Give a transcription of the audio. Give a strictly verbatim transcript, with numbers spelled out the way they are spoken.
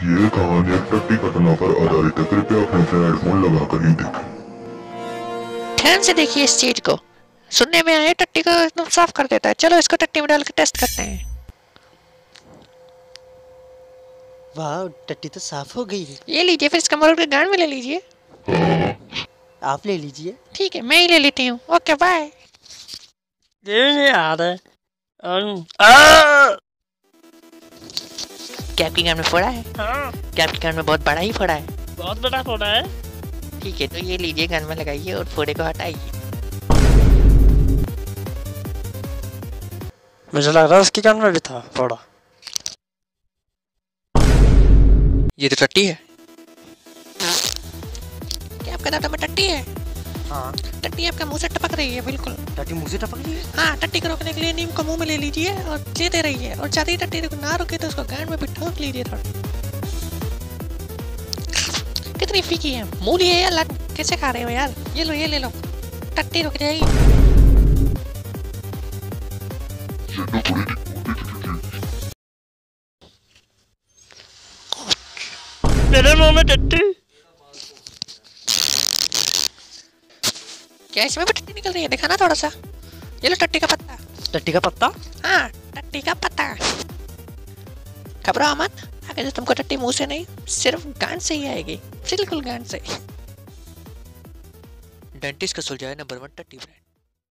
ये कहानी एक टट्टी घटना पर आधारित है। कृपया अपने हेडफोन लगाकर ही देखें। ध्यान से देखिए इस चीज को। सुनने में आया टट्टी को एकदम साफ कर देता है। चलो इसको टट्टी में डाल के टेस्ट करते हैं। वाह, टट्टी तो साफ हो गई। ये लीजिए, फिर इसका मरोड़ के गांड में ले लीजिए। आप ले लीजिए। ठीक है, मैं ही ले लेती हूँ। Okay bye. यार क्या आपके गांड में फोड़ा है? हाँ, क्या आपके गांड में बहुत बड़ा ही फोड़ा है? बहुत बड़ा फोड़ा है। ठीक है, तो ये लीजिए, गांड में लगाइए और फोड़े को हटाइए। मुझे लग रहा है उसके कान में भी था फोड़ा। ये तो टट्टी है। क्या आपका दांतों में टट्टी है? हाँ, टट्टी आपका मुंह से टपक रही है। बिल्कुल। टट्टी मुंह से टपक रही है। हाँ, टट्टी को रोकने के लिए नीम को मुंह में ले लीजिए और लेते रहिए, और ज्यादा ही टट्टी ना रुके तो उसको गांड में भी ठोक लीजिए थोड़ा। कितनी फीकी है। मुंह लिए यार, लग कैसे खा रहे हो यार? ये लो, ये ले लो, टट्टी रुक जाएगी। मेरे मुंह में टट्टी। क्या इसमें भी टट्टी निकल रही है? दिखाना थोड़ा सा। ये लो टट्टी का पत्ता। टट्टी का पत्ता? हाँ, टट्टी का पत्ता। घबराओ मत, आगे से तुमको टट्टी मुंह से नहीं, सिर्फ गांड से ही आएगी। बिल्कुल गांड से। डेंटिस्ट का सुलझाया नंबर वन टट्टी ब्रांड।